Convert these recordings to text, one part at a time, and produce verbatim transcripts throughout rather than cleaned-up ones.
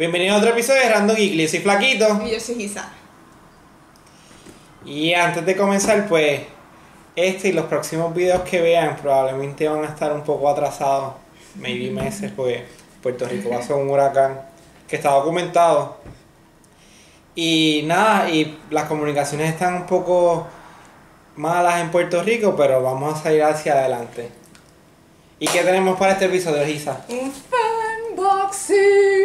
Bienvenido a otro episodio de Random Geekly. Yo soy Flaquito. Y yo soy Isa. Y antes de comenzar, pues, este y los próximos videos que vean probablemente van a estar un poco atrasados, maybe meses, porque Puerto Rico va a ser un huracán que está documentado. Y nada, y las comunicaciones están un poco malas en Puerto Rico, pero vamos a salir hacia adelante. ¿Y qué tenemos para este episodio, Isa? Un fanboxing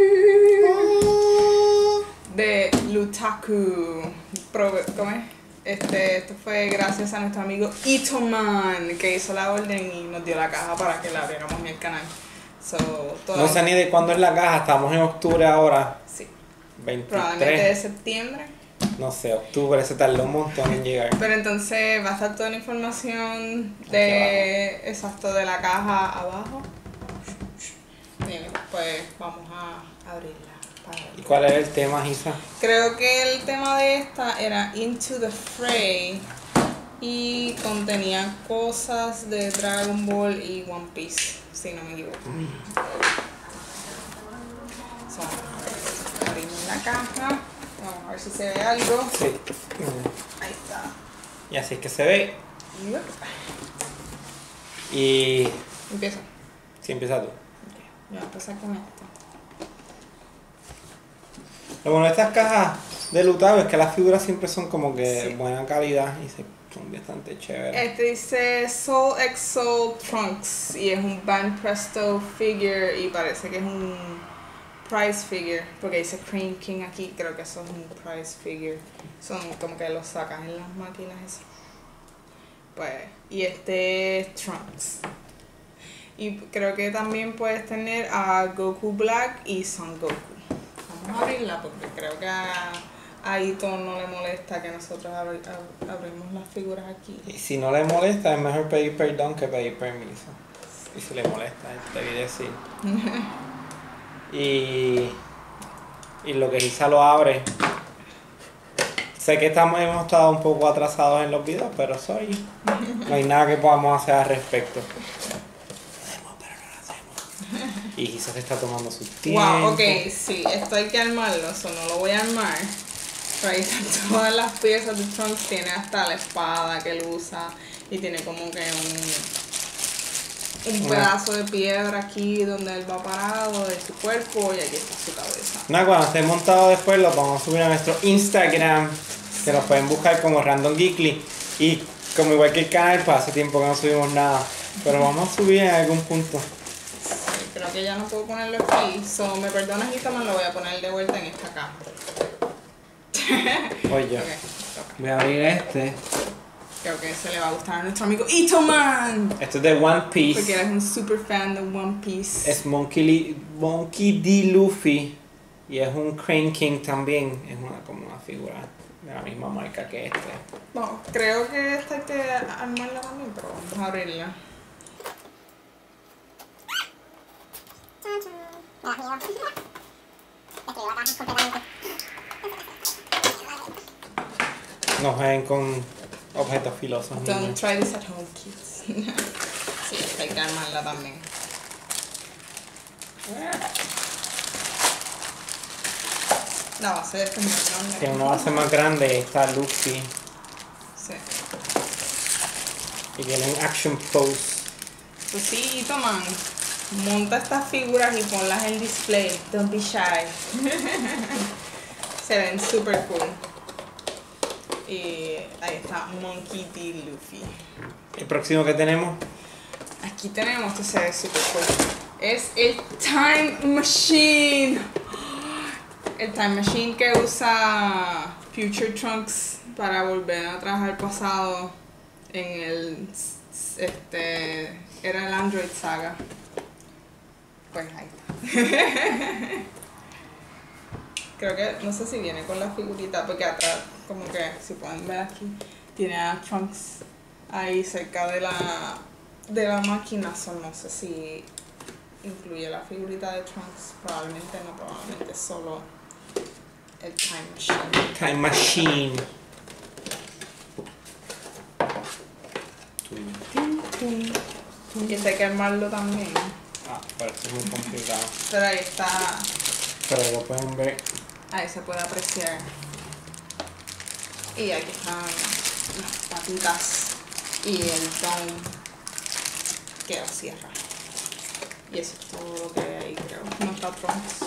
de Lutaku. Pro- ¿Cómo es? Este, esto fue gracias a nuestro amigo Itoman, que hizo la orden y nos dio la caja para que la abriéramos en el canal. So, toda No sé ni de cuándo es la caja, estamos en octubre ahora. Sí. veintitrés. Probablemente de septiembre. No sé, octubre, se tardó un montón en llegar. Pero entonces va a estar toda la información de exacto de la caja abajo. Bien, pues vamos a abrirla. Para ¿Y cuál es el tema, Isa? Creo que el tema de esta era Into the Fray y contenía cosas de Dragon Ball y One Piece, si no me equivoco. So, abrimos la caja. Vamos a ver si se ve algo. Sí. Ahí está. Y así es que se ve. Yep. Y... Empiezo. Sí, empieza tú. Ok, voy a empezar con esto. Lo bueno de estas cajas de Lutaku es que las figuras siempre son como que de Sí. buena calidad y se, son bastante chéveres. Este dice Soul X Soul Trunks y es un Band Presto figure y parece que es un prize figure porque dice Cream King aquí, creo que eso es un prize figure. Son como que los sacas en las máquinas eso. Pues, y este es Trunks. Y creo que también puedes tener a Goku Black y Son Goku. Vamos a abrirla porque creo que a, a Ito no le molesta que nosotros abri- ab- abrimos las figuras aquí. Y si no le molesta, es mejor pedir perdón que pedir permiso. Y si le molesta, te voy a decir. Y... Y lo que Isa lo abre. Sé que estamos, hemos estado un poco atrasados en los videos, pero soy. No hay nada que podamos hacer al respecto. Podemos, pero no lo hacemos. Y Isa se está tomando su tiempo. Wow, ok, sí, esto hay que armarlo, eso no lo voy a armar. Pero ahí están todas las piezas de Trunks, tiene hasta la espada que él usa y tiene como que un, un Una- pedazo de piedra aquí donde él va parado de su cuerpo y aquí está su cabeza. Nada, cuando esté montado después lo vamos a subir a nuestro Instagram, que nos pueden buscar como Random Geekly. Y como igual que el canal, pues hace tiempo que no subimos nada. Pero vamos a subir en algún punto. Sí, creo que ya no puedo ponerlo aquí, so me perdonas y toma, lo voy a poner de vuelta en esta caja. Oye, Ok, toca. voy a abrir este. Creo que se le va a gustar a nuestro amigo Itoman. Esto es de One Piece. Porque él es un super fan de One Piece. Es Monkey, Li- Monkey D. Luffy. Y es un Crane King también. Es una, como una figura de la misma marca que este. No, creo que esta hay que armarla también, pero vamos a abrirla. No jueguen con objetos filosos, Don't niños. try this at home, kids. Sí, esta hay que armarla también. La base de esta es muy grande. Tiene una base más grande. Está Luffy. Sí. Y tiene un action pose. Pues sí, Itoman, monta estas figuras y ponlas en display. Don't be shy. Se ven super cool. Y ahí está Monkey D. Luffy. El próximo que tenemos. Aquí tenemos, esto se ve super cool. Es el Time Machine. El Time Machine que usa Future Trunks para volver atrás al pasado en el este era el Android Saga. Pues ahí está. Creo que no sé si viene con la figurita porque atrás como que si pueden ver aquí tiene a Trunks ahí cerca de la de la máquina, so no sé si incluye la figurita de Trunks, probablemente no, probablemente solo el Time Machine. Time Machine. Y este hay que armarlo también. Ah, pero esto es muy complicado. Pero ahí está Pero lo pueden ver. Ahí se puede apreciar. Y aquí están las patitas y el dome que lo cierra. Y eso es todo lo que hay ahí, creo. No está Trunks.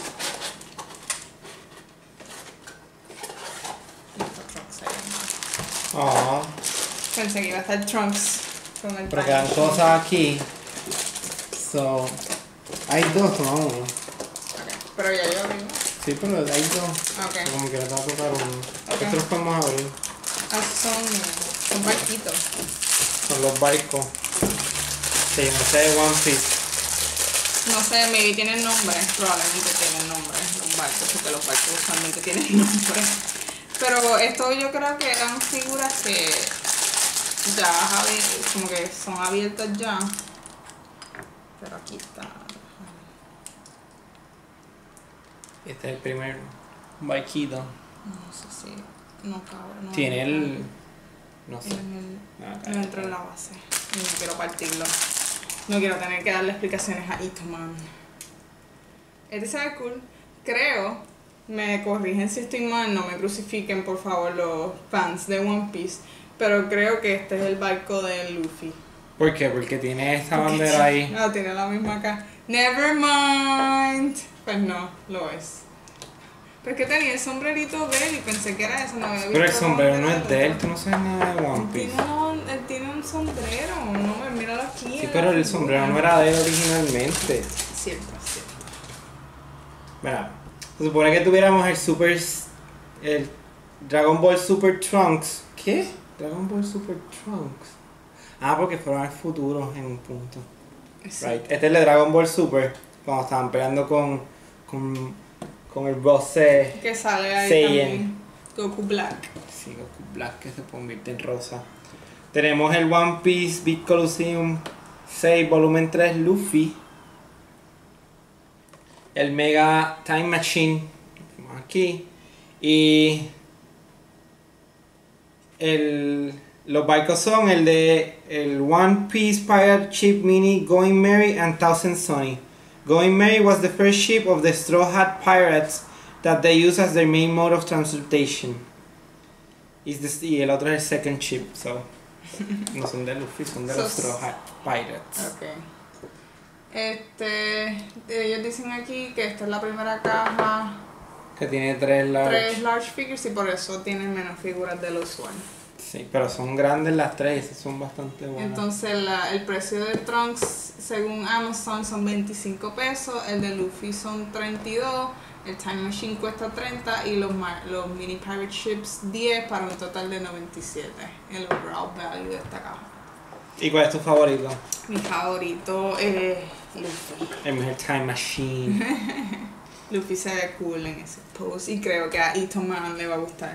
No está Trunks ahí. Oh, Pensé que iba a estar Trunks con el pero time quedan machine. cosas aquí. So, hay dos, no uno. Okay. Pero ya yo abrí, ¿no? Sí, pero hay dos. Ok. Como que le va a tocar uno. Ok. Estos los podemos abrir. Ah, son, son barquitos. Son los barcos. Sí, no sé de One Piece. No sé, maybe tienen nombre. Probablemente tienen nombre los barcos, porque los barcos usualmente tienen nombre. Pero esto yo creo que eran figuras que ya abi- como que son abiertas ya. Pero aquí está. Este es el primer barquito. No sé si. No cabe. No Tiene entra el. No sé. en el- No, acá no no. entra en la base. Y no quiero partirlo. No quiero tener que darle explicaciones a Itoman. Este se ve cool. Creo, me corrigen si estoy mal, no me crucifiquen por favor los fans de One Piece. Pero creo que este es el barco de Luffy. ¿Por qué? Porque tiene esta Porque bandera ahí. No, tiene la misma acá. Never mind. Pues no, lo es. Pero es que tenía el sombrerito de él y pensé que era eso. No había Pero el visto la sombrero no bandera es de él, otro. tú no sabes nada de One Él Piece. tiene, una- él tiene un sombrero, no me míralo aquí. Sí, en pero la el figura. sombrero no era de él originalmente. Cierto, cierto. Mira, se supone que tuviéramos el Super. El Dragon Ball Super Trunks. ¿Qué? Dragon Ball Super Trunks. Ah, porque fueron al futuro en un punto. Sí. Right. Este es el de Dragon Ball Super. Cuando estaban peleando con. con. con el boss. eh, Que sale ahí Saiyan. también. Goku Black. Sí, Goku Black que se convierte en rosa. Tenemos el One Piece Big Colosseum seis volumen tres Luffy. El Mega Time Machine. Lo tenemos aquí. Y el, los barcos son el de el One Piece Pirate Ship Mini Going Merry and Thousand Sunny. Going Merry was the first ship of the Straw Hat Pirates that they used as their main mode of transportation. Is this, y el otro es el second ship, so no son de Luffy, son de los So- Straw Hat Pirates. Ok. Este. Ellos dicen aquí que esta es la primera caja. Que tiene tres large. Tres large figures y por eso tienen menos figuras del usual. Sí, pero son grandes las tres, esas son bastante buenas. Entonces la- el precio de Trunks según Amazon son veinticinco pesos, el de Luffy son treinta y dos, el Time Machine cuesta treinta y los, mar- los Mini Pirate Ships diez para un total de noventa y siete, el overall value de esta caja. ¿Y cuál es tu favorito? Mi favorito es Luffy. El mejor Time Machine. Luffy se ve cool en ese pose y creo que a Itoman le va a gustar.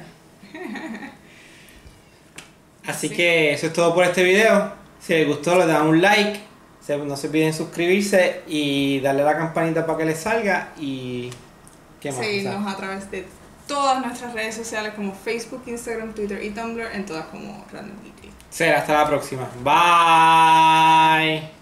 Así Sí. que eso es todo por este video. Si les gustó, le dan un like. Se- No se olviden suscribirse y darle a la campanita para que les salga. Y ¿qué más? Seguirnos a través de todas nuestras redes sociales como Facebook, Instagram, Twitter y Tumblr, en todas como Random Geekly. Será hasta la próxima. Bye.